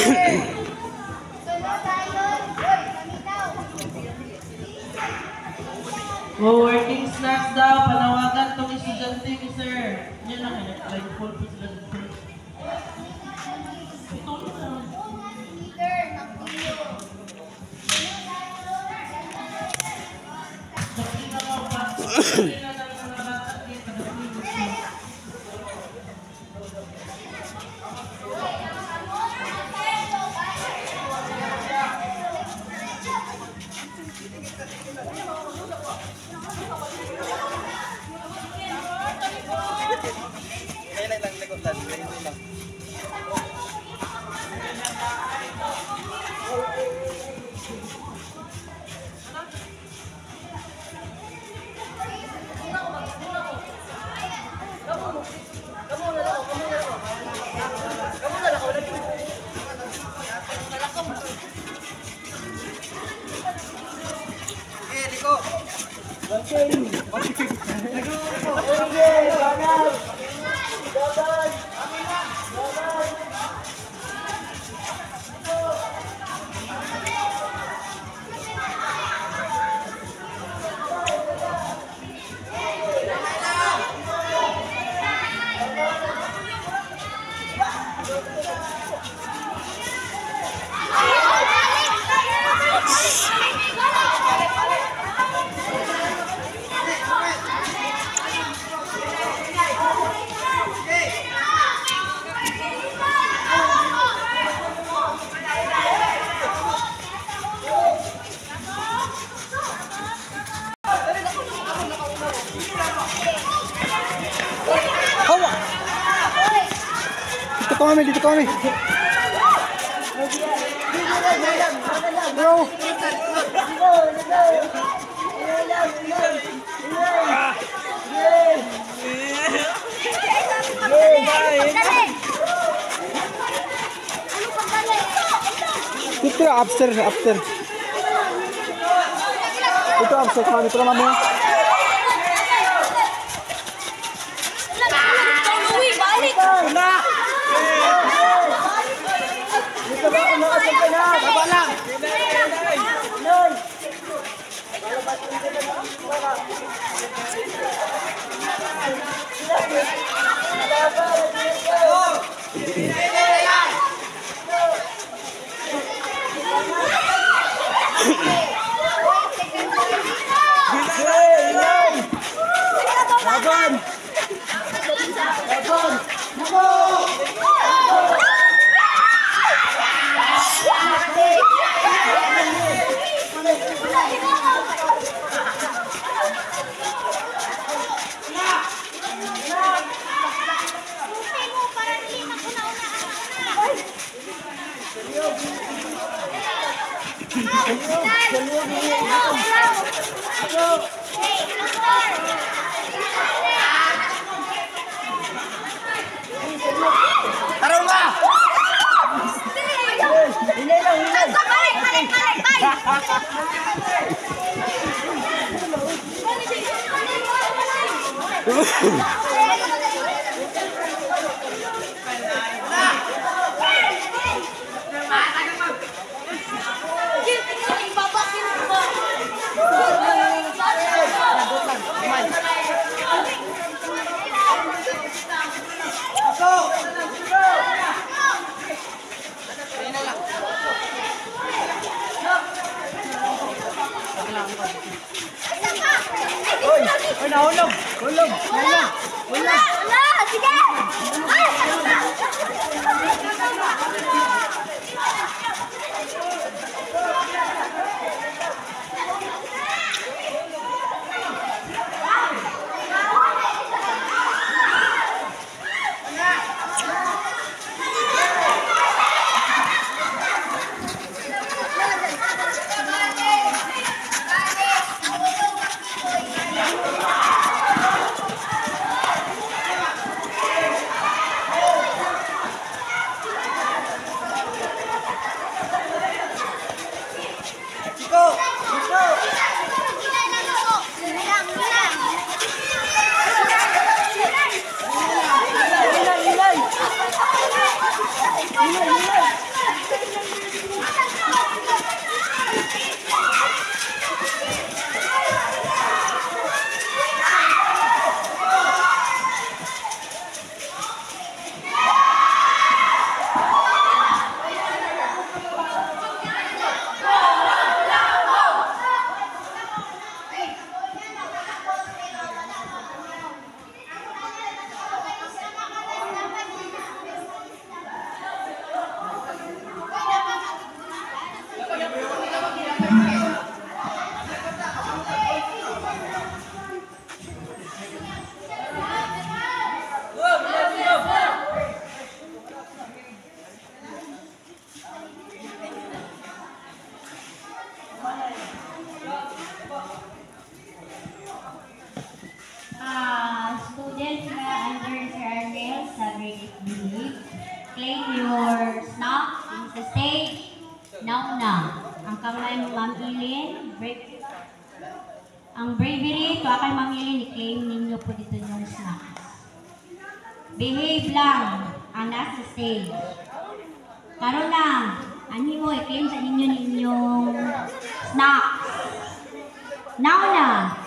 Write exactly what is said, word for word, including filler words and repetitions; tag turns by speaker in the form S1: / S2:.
S1: Oh, working snacks daw. Panawagan tong estudyante ni sir. Yan lang eh. Like full po sila dito. Ito na.
S2: Dito kami, dito kami. Bro. Dito upstairs, upstairs. Dito upstairs kami, dito kami. Na! Dito ba ako nakasabay na? Baba lang! Noy! Laban! Laban! Taro nga! Hinay lang, hinay! Balik, balik, balik, balik! Hoy! Hoy, nahulog! Hulog! Wala! Wala! Wala! Sige! Hinay! Hinay!
S3: students na under Sir Arnel sa grade eight B. Claim your snack in the stage. Now na. Ang kamay mo, Ma'am Eileen. Break. Ang bravery, to kay Ma'am Eileen, i-claim ninyo po dito yung snacks. Behave lang ang nasa stage. Karoon lang, ani mo, i-claim sa ninyo ninyong snacks. Now na.